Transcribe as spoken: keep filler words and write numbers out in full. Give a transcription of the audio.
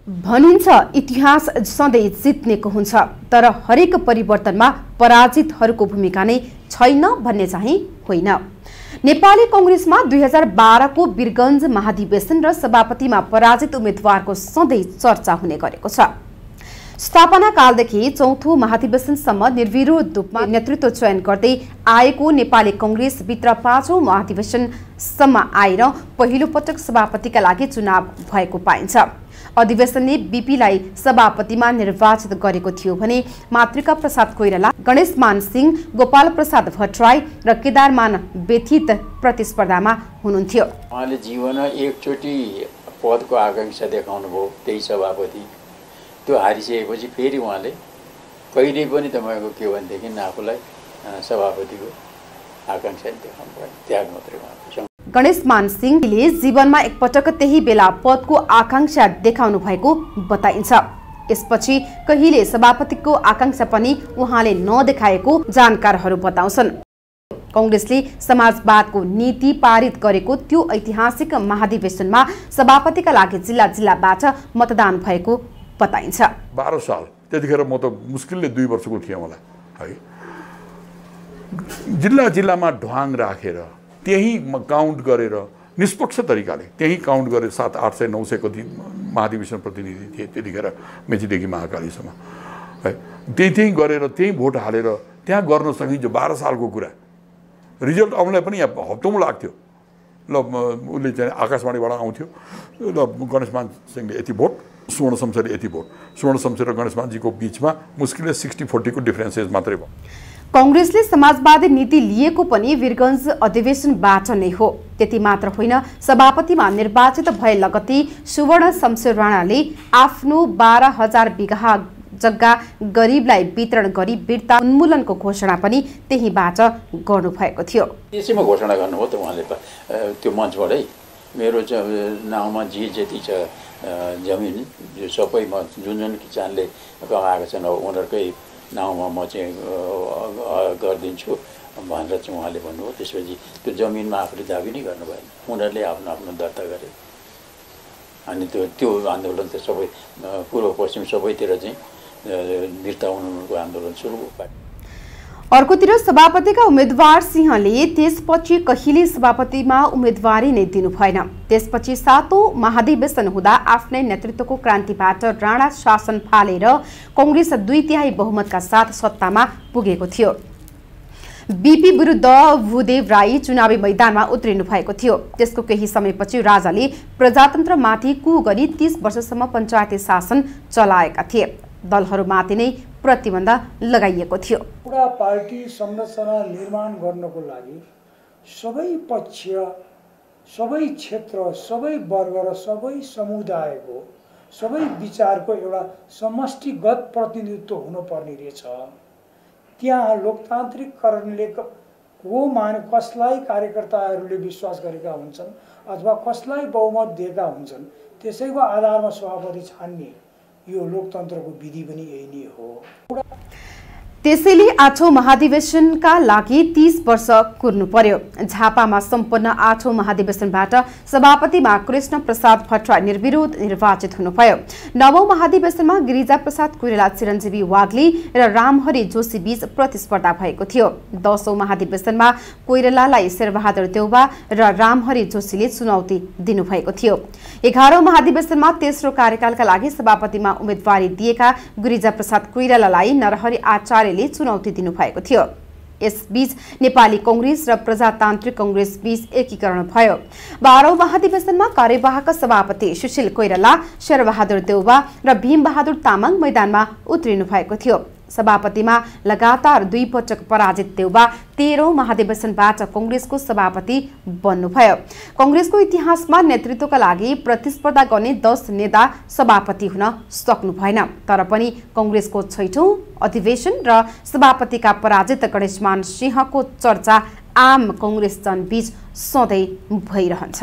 भनिन्छ इतिहास सधैँ जित्नेको हुन्छ, तर हरेक परिवर्तनमा पराजितहरूको भूमिका नै छैन भन्ने चाहिँ होइन। नेपाली कांग्रेसमा दुई हजार बाह्र को वीरगञ्ज महाधिवेशन र सभापतिमा पराजित उम्मेद्वारको सधैँ चर्चा हुने गरेको छ। स्थापना कालदेखि चौथो महाधिवेशनसम्म निर्विरोध रूपमा नेतृत्व चयन गर्दै आएको नेपाली कांग्रेस भित्र पाँचौं महाधिवेशनसम्म आएर पहिलो पटक सभापतिका लागि चुनाव भएको पाइन्छ। अधिवेशनले बीपीलाई सभापतिमा निर्वाचित गरेको थियो भने मातृका प्रसाद कोइराला, गणेशमान सिंह, गोपाल प्रसाद भट्टराई र केदारमान व्यथित प्रतिस्पर्धामा हुनुहुन्थ्यो। उहाँले जीवनमा एकचोटि पदको आकांक्षा देखाउनु भयो, त्यही सभापति। त्यो हारिसकेपछि फेरि उहाँले कहिले पनि तपाईँको के भनेदेखि आफूलाई सभापतिको आकांक्षा देखाउनु भयो, त्याग मात्रै उहाँको। गणेशमान सिंहले जीवनमा एकपटक त्यही बेला पदको आकांक्षा देखाउनु भएको बताइन्छ। यसपछि कहिले सभापतिको आकांक्षा पनि उहाँले नदेखाएको जानकारहरू बताउँछन्। कांग्रेसले समाजवादको नीति पारित गरेको त्यो ऐतिहासिक महाधिवेशनमा सभापतिका लागि जिल्ला जिल्लाबाट मतदान भएको बताइन्छ। बाह्र साल त्यतिखेर म त मुस्किलले दुई वर्षको थिएँ मलाई है। जिल्ला जिल्लामा ढ्वाङ राखेर त्यही काउन्ट गरेर निष्पक्ष तरिकाले त्यही काउन्ट गरेर सात आठ सय नौ सय कति महाधिवेशन प्रतिनिधि थिए त्यतिखेर मेचीदेखि महाकालीसम्म है। त्यही त्यही गरेर त्यही भोट हालेर त्यहाँ गर्न सकिन्छ। बाह्र सालको कुरा रिजल्ट आउनलाई पनि यहाँ हप्तौँ लाग्थ्यो। ल उसले चाहिँ आकाशवाणीबाट आउँथ्यो, ल गणेशमान सिंहले यति भोट, स्वर्ण शमशेरले यति भोट। स्वर्ण शमशेर र गणेशमानजीको बिचमा मुस्किलले सिक्सटी फोर्टीको डिफ्रेन्सेस मात्रै भयो। कांग्रेसले समाजवादी नीति लिएको पनि वीरगञ्ज अधिवेशनबाट नै हो। त्यति मात्र होइन, सभापतिमा निर्वाचित भए लगत्तै सुवर्ण शमशेर राणाले आफ्नो बाह्र हजार बिघा जग्गा गरिबलाई वितरण गरी वीरता उन्मूलनको घोषणा पनि त्यहीबाट गर्नुभएको थियो। त्यसैमा घोषणा गर्नुभयो त उहाँले त्यो मञ्चबाटै। मेरो नाउँमा जे जति छ जमिन यो सबै म जुन जुन किसानले कमाएको छन् उनीहरूकै नाउँमा म चाहिँ गरिदिन्छु भनेर चाहिँ उहाँले भन्नुभयो। त्यसपछि त्यो जमिनमा आफूले दाबी नै गर्नु भएन, उनीहरूले आफ्नो आफ्नो दर्ता गरे। अनि त्यो त्यो आन्दोलन त सबै पूर्व पश्चिम सबैतिर चाहिँ वीरता उन्मूलनको आन्दोलन सुरु भयो। अर्कोतिर सभापतिका उम्मेद्वार सिंहले त्यसपछि कहिले सभापतिमा उम्मेदवारी नै दिनु भएन। त्यसपछि सातौं महाधिवेशन हुँदा आफ्नै नेतृत्वको क्रान्तिबाट राणा शासन फालेर कांग्रेस दुई तिहाई बहुमतका साथ सत्तामा पुगेको थियो। बीपी विरुद्ध भूदेव राई चुनावी मैदानमा उत्रिनु भएको थियो। त्यसको केही समयपछि राजाले प्रजातन्त्रमाथि कु गरी तीस वर्षसम्म पञ्चायती शासन चलाएका थिए। दलहरूमाथि नै प्रतिबन्ध लगाइएको थियो। पुरा पार्टी संरचना निर्माण गर्नको लागि सबै पक्ष, सबै क्षेत्र, सबै वर्ग र सबै समुदायको, सबै विचारको एउटा समष्टिगत प्रतिनिधित्व हुनुपर्ने रहेछ। त्यहाँ लोकतान्त्रिकरणले को मान कसलाई कार्यकर्ताहरूले विश्वास गरेका हुन्छन् अथवा कसलाई बहुमत दिएका हुन्छन् त्यसैको आधारमा सभापति छान्ने यो लोकतन्त्रको विधि पनि यही नै हो। त्यसैले आठौं महाधिवेशनका लागि तीस वर्ष कुर्नु पर्यो। झापामा सम्पन्न आठौं महाधिवेशनबाट सभापतिमा कृष्ण प्रसाद भट्टराई निर्विरोध निर्वाचित हुनुभयो। नवौं महाधिवेशनमा गिरिजा प्रसाद कोइराला, चिरञ्जीवी वाग्ले र रामहरि जोशी बीच प्रतिस्पर्धा भएको थियो। दशौं महाधिवेशनमा कोइरालालाई शेरबहादुर देउवा र रामहरि जोशीले चुनौती दिनुभएको थियो। एघारौं महाधिवेशनमा तेस्रो कार्यकालका लागि सभापतिमा उम्मेदवारी दिएका गिरिजा प्रसाद कोइरालालाई नरहरि आचार्य चुनौती दिनुभएको थियो। यसबीच नेपाली कांग्रेस र प्रजातान्त्रिक कांग्रेस बीच एकीकरण भयो। बाह्रौं महाधिवेशनमा कार्यवाहक सभापति सुशील कोइराला, शेरबहादुर देउवा र भीमबहादुर तामाङ मैदानमा उत्रिनु भएको थियो। सभापतिमा लगातार दुई पटक पराजित देउवा तेह्रौं महाधिवेशनबाट कांग्रेसको सभापति बन्नुभयो। कांग्रेसको इतिहासमा नेतृत्वका लागि प्रतिस्पर्धा गर्ने दस नेता सभापति हुन सक्नु भएन। तर पनि कांग्रेसको छैठौं अधिवेशन र सभापतिका पराजित गणेशमान सिंहको चर्चा आम कांग्रेस जनबीच सधैँ भइरहन्छ।